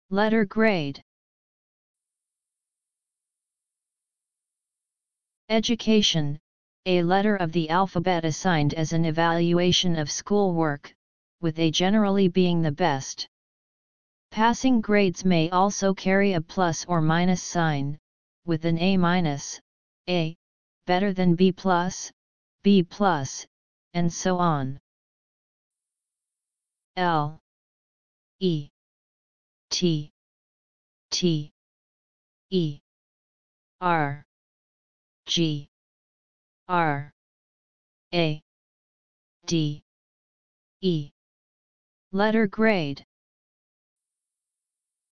Letter grade. Education, a letter of the alphabet assigned as an evaluation of schoolwork, with A generally being the best. Passing grades may also carry a plus or minus sign, with an A-, better than B+, B+, and so on. L E T T E R G R A D E. Letter grade.